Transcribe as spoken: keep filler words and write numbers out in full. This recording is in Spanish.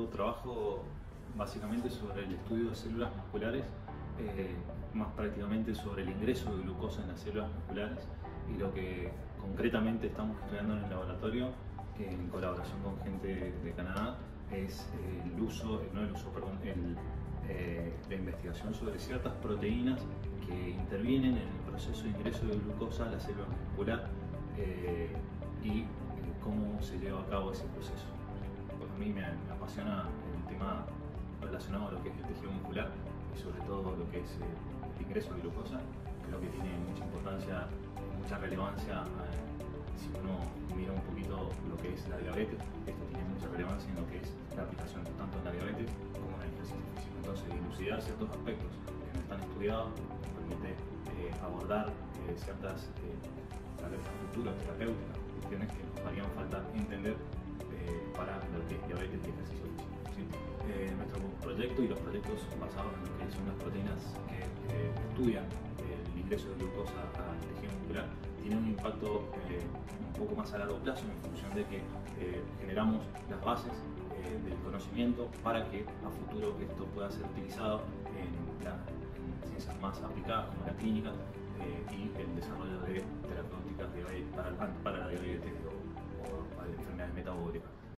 trabajo básicamente sobre el estudio de células musculares, eh, más prácticamente sobre el ingreso de glucosa en las células musculares, y lo que concretamente estamos estudiando en el laboratorio, en colaboración con gente de Canadá, es el uso, no el uso, perdón, el, eh, la investigación sobre ciertas proteínas que intervienen en el proceso de ingreso de glucosa a la célula muscular eh, y eh, cómo se lleva a cabo ese proceso. Pues a mí me, me apasiona el tema relacionado a lo que es el tejido muscular y sobre todo lo que es el ingreso de glucosa. Creo que tiene mucha importancia, mucha relevancia. Eh, si uno mira un poquito lo que es la diabetes, esto tiene mucha relevancia en lo que es la aplicación tanto en la diabetes como en el ejercicio físico. Entonces, dilucidar ciertos aspectos que no están estudiados nos permite eh, abordar eh, ciertas eh, tal vez futuras terapéuticas, cuestiones que nos harían falta entender eh, para lo que es diabetes y ejercicio físico. ¿Sí? Eh, nuestro proyecto y los proyectos basados en lo que son las proteínas que eh, estudian el ingreso de glucosa al tejido muscular tiene un impacto eh, un poco más a largo plazo en función de que eh, generamos las bases eh, del conocimiento para que a futuro esto pueda ser utilizado en, la, en ciencias más aplicadas como la clínica eh, y el desarrollo de terapéuticas de, para, para la diabetes o, o para enfermedades metabólicas.